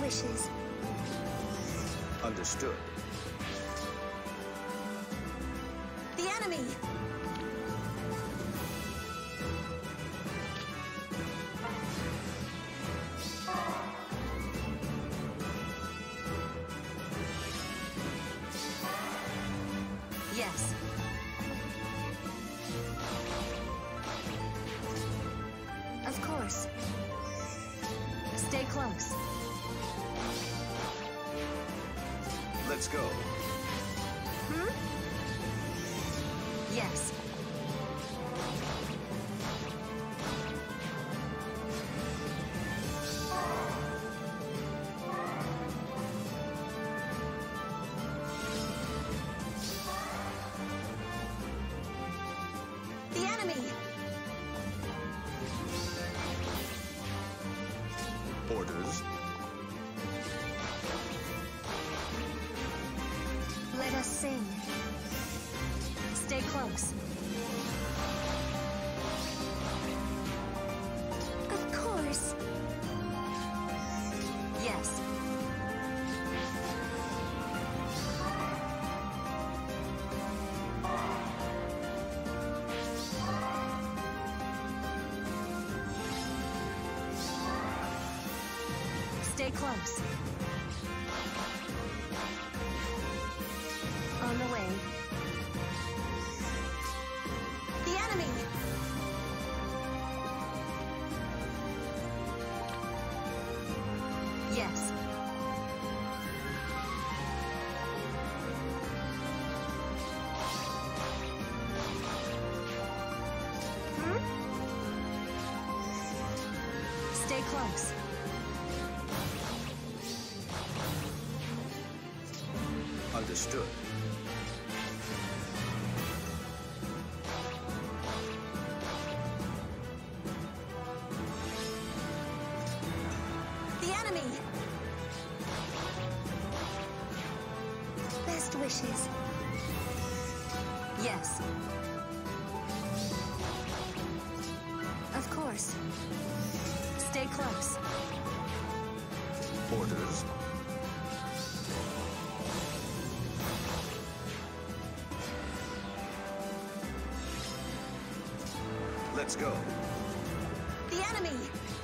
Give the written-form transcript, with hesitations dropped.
wishes. Understood. The enemy! Yes. Of course. Stay close. Let's go. Hmm? Yes. The enemy! Orders. Let us sing. Stay close. Of course. Yes. Stay close. On the way. The enemy! Yes. Hmm? Stay close. Understood. The enemy! Best wishes. Yes. Of course. Stay close. Orders. Let's go. The enemy!